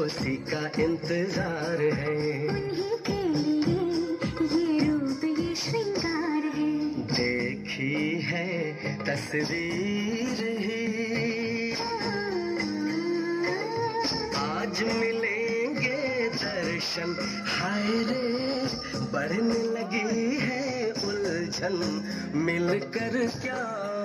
उसी का इंतजार है। उन्हीं के लिए ये रूप ये श्रृंगार है। देखी है तस्वीर ही, आज मिलेंगे दर्शन। हाय रे बढ़ने लगी है उलझन, मिलकर क्या